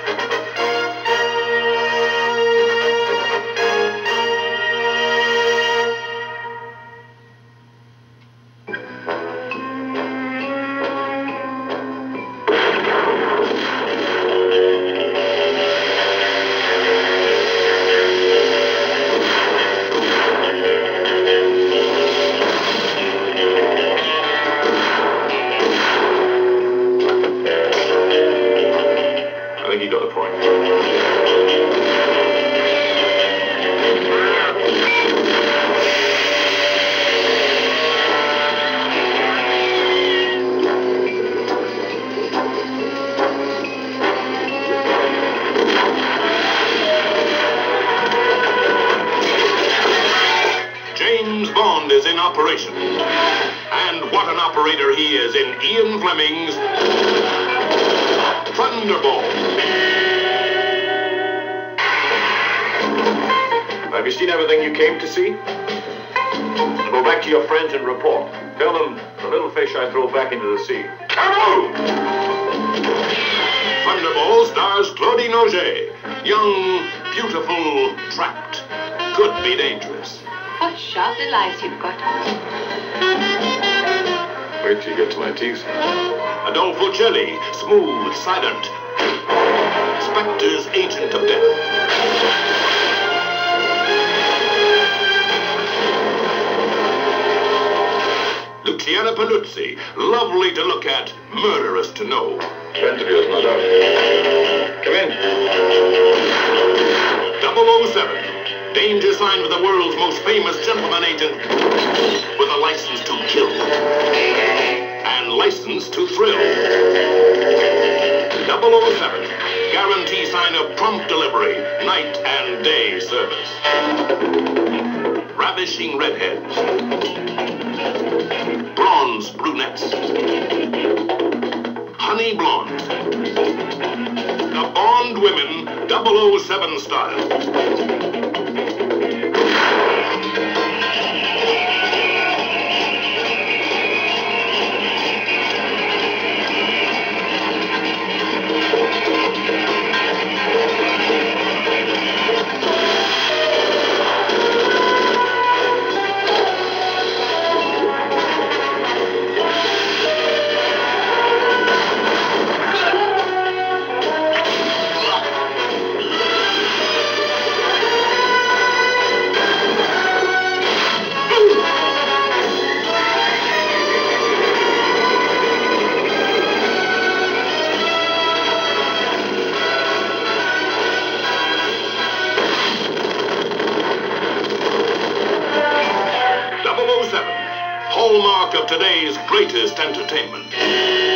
I think he got the point. James Bond is in operation. And what an operator he is in Ian Fleming's Thunderball. Have you seen everything you came to see? Go back to your friends and report. Tell them the little fish I throw back into the sea. Come Thunderball stars Claudine Auger. Young, beautiful, trapped. Could be dangerous. What sharp little eyes you've got. Wait till you get to my teeth. Adolfo Celli, smooth, silent. Spectre's agent of death. Luciana Paluzzi, lovely to look at, murderous to know. Interviews, no doubt. Come in. 007, danger sign with the world's most famous gentleman agent with a license to kill and license to thrill. 007, guarantee sign of prompt delivery, night and day service. Ravishing redheads, bronze brunettes, honey blondes. The Bond women, 007 style. Hallmark of today's greatest entertainment.